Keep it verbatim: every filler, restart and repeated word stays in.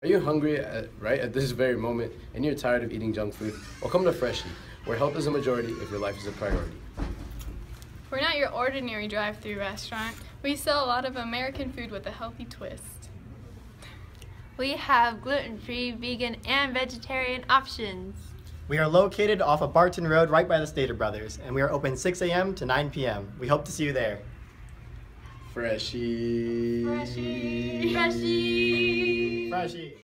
Are you hungry at, right at this very moment and you're tired of eating junk food? Well, come to Freshii, where health is a majority if your life is a priority. We're not your ordinary drive-through restaurant. We sell a lot of American food with a healthy twist. We have gluten-free, vegan, and vegetarian options. We are located off of Barton Road right by the Stater Brothers, and we are open six A M to nine P M We hope to see you there. Freshii. Freshii. Freshii. Freshii.